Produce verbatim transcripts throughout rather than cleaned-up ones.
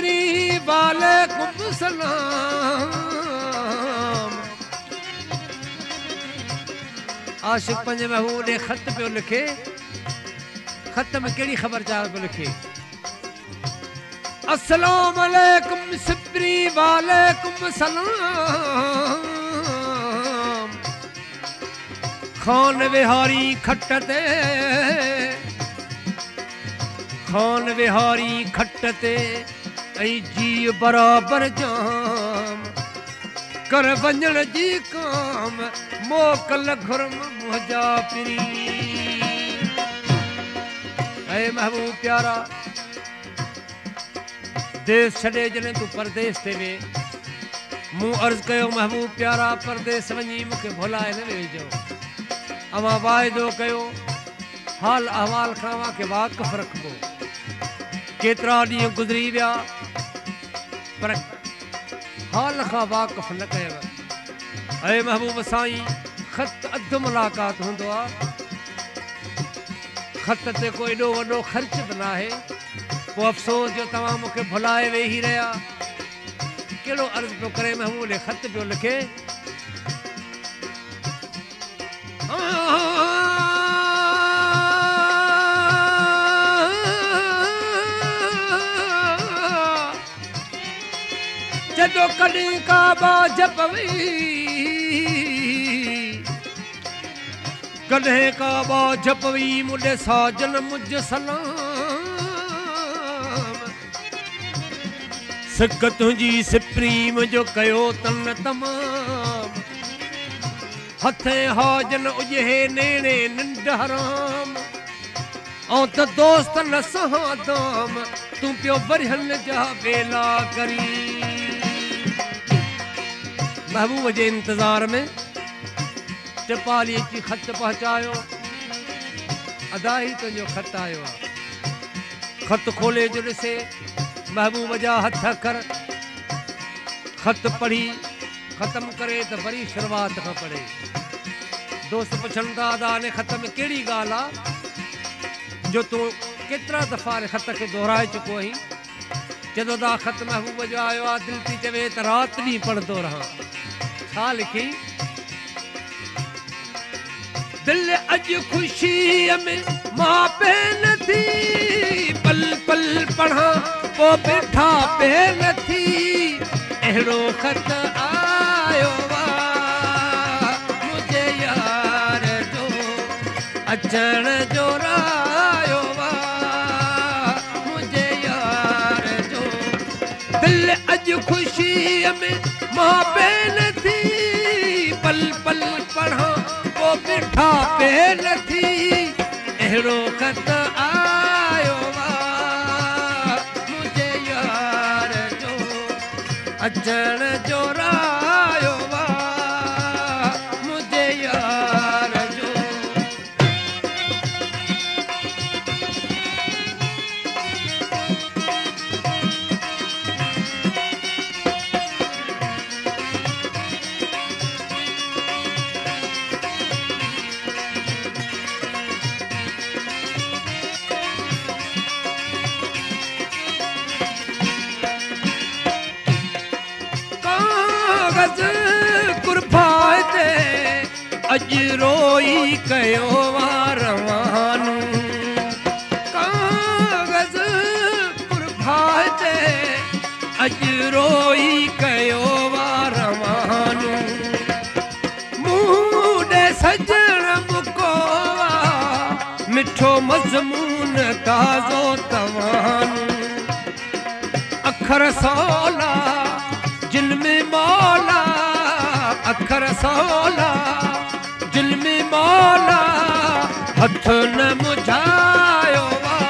सिपरी वालेकुम सलाम। आशिक पंजे महबूब ने खत पे लिखे, खत में केड़ी खबरचार पे लिखे, अस्सलाम अलैकुम सिपरी वालेकुम सलाम। खान विहारी खट्टते, खान विहारी खट्टते ऐं जी बराबर जाम। कर वंजण जी काम मोकल घुरम मुंहिंजा पिरी। ऐ महबूब प्यारा देश छॾे जॾहिं तूं परदेस ते वे, मूं अर्ज़ कयो महबूब प्यारा परदेस वञी मूंखे भुलाए न वेझो। अवां वाइदो कयो हाल अहवाल खां अव्हांखे वाक़ुफ़ु रखिबो। केतिरा ॾींहं गुज़री विया पर हाल खां वाक़ुफ़ु न कयव। ऐं महबूब साईं ख़त अधु मुलाक़ात हूंदो आहे, ख़त ते को एॾो वॾो ख़र्च बि न आहे। पोइ अफ़सोस जो तव्हां मूंखे भुलाए वेही रहिया। कहिड़ो अर्ज़ु पियो करे महबूब ने ख़त पियो लिखे, जदों कॾहिं काबा जपवी, कॾहिं काबा जपवी मुॾे साजन मुझ सलाम। सिक तुंहिंजी सिपरी मुंहिंजो कयो तन तमाम। हथे हाजन उजहे नेणे निंड हराम। ऐं त दोस्त न सहां दाम तूं पियो बरहन जा बेला करी। महबूब जे इंतज़ार में टिपाली अची ख़त पहुचायो। अदा ही तुंहिंजो ख़त आयो आहे। ख़त खोले जो ॾिसे महबूब जा हथ कर। ख़त पढ़ी ख़त्म करे त वरी शुरूआत खां पढ़े। दोस्त पुछनि था अदा ने ख़त में कहिड़ी ॻाल्हि आहे जो तूं केतिरा दफ़ा ख़त खे दोहराए चुको आहीं। जदों दा ख़त महबूब जो आयो आहे दिलि थी चवे त राति ॾींहुं पढ़ंदो रहां। छा लिखी, दिल अॼु ख़ुशीअ में मां पे नथी, पल पल पढ़ां पोइ बीठा पे नथी। अहिड़ो ख़त आयो आहे मुंहिंजे यार जो अचण जो रायो आहे मुंहिंजे यार जो। दिल अॼु ख़ुशीअ में मां पे नथी, पल पल पढ़ां पोइ बीठा पे नथी। अहिड़ो ख़त आयो आहे मुंहिंजे यार जो अचण जो रायो आहे मुंहिंजे यार जो। अॼु रोई कयो वारवानू, कागज़ कुर्बाए ते अॼु रोई कयो वारवानू। मूं सजण मुको मिठो मज़मून ताज़ो तवानू। अखर सौला जिन में मौला, अखर सौला जिन में मौला। हथ न मुझायो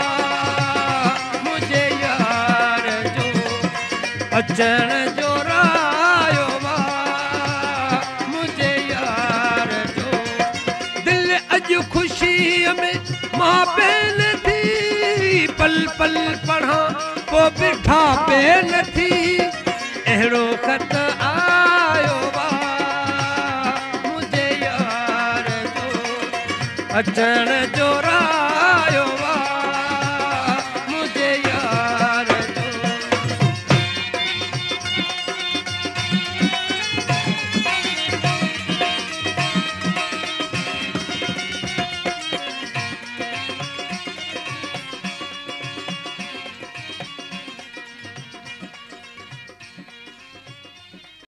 मुझे यार जो अचण जो रायो मुझे यार जो। दिल अॼु ख़ुशीअ में मां पे नथी, पल पल पढ़ां पोइ बीठा पे नथी। अहिड़ो ख़त आयो अचण